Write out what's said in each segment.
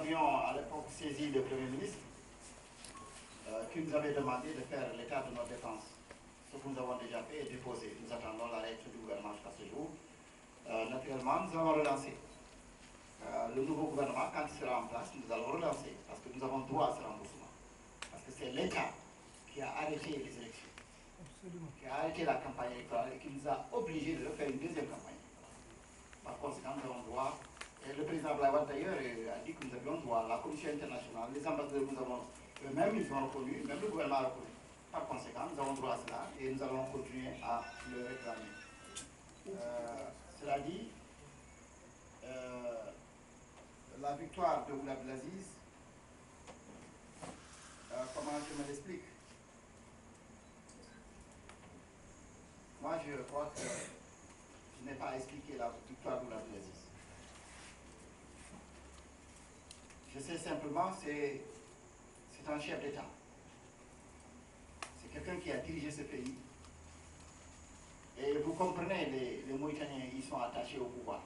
avions à l'époque saisi le Premier ministre qui nous avait demandé de faire l'état de notre défense. Ce que nous avons déjà fait est déposé. Nous attendons la réaction du gouvernement jusqu'à ce jour. Naturellement, nous allons relancer. Le nouveau gouvernement, quand il sera en place, nous allons relancer parce que nous avons droit à ce remboursement. Parce que c'est l'État qui a arrêté les élections, qui a arrêté la campagne électorale et qui nous a obligés de refaire une deuxième campagne électorale. Par conséquent, nous avons droit, et le président Blaivat d'ailleurs a dit que nous avions droit, la Commission internationale, les ambassadeurs, nous avons eux-mêmes, ils ont reconnu, même le gouvernement a reconnu. Par conséquent, nous avons droit à cela et nous allons continuer à le réclamer. Cela dit, la victoire de Ould Abdelaziz, comment je me l'explique? Moi, je crois que je n'ai pas expliqué la victoire d'Ould Abdelaziz. Je sais simplement, c'est un chef d'État. C'est quelqu'un qui a dirigé ce pays. Et vous comprenez, les Mauritaniens, ils sont attachés au pouvoir.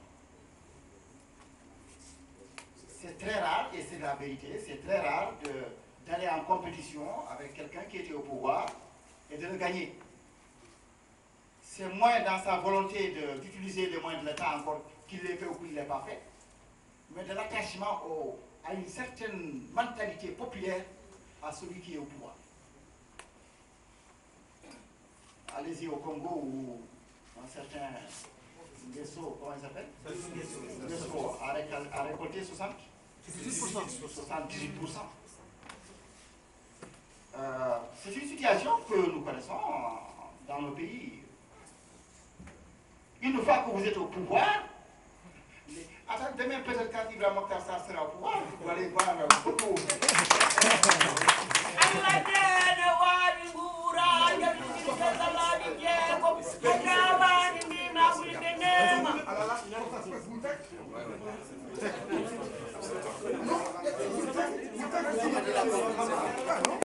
C'est très rare, et c'est la vérité, c'est très rare d'aller en compétition avec quelqu'un qui était au pouvoir et de le gagner. C'est moins dans sa volonté d'utiliser les moyens de l'État encore qu'il l'ait fait ou qu'il ne l'ait pas fait, mais de l'attachement à une certaine mentalité populaire à celui qui est au pouvoir. Allez-y au Congo où un certain Nguesso, comment il s'appelle? Nguesso a récolté 78%. C'est une situation que nous connaissons dans nos pays. Une fois que vous êtes au pouvoir, demain peut-être quand Ibrahim Mokhtar Sarr sera au pouvoir, vous allez voir beaucoup.